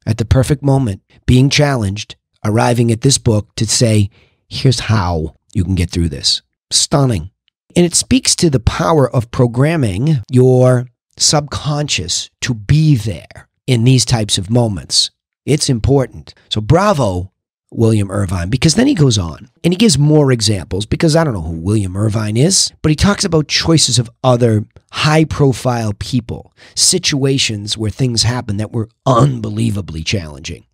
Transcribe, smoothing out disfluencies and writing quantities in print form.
at the perfect moment, being challenged, arriving at this book to say, here's how you can get through this. Stunning. And it speaks to the power of programming your subconscious to be there in these types of moments. It's important. So bravo, William Irvine, because then he goes on and he gives more examples, because I don't know who William Irvine is, but he talks about choices of other high-profile people, situations where things happen that were unbelievably challenging.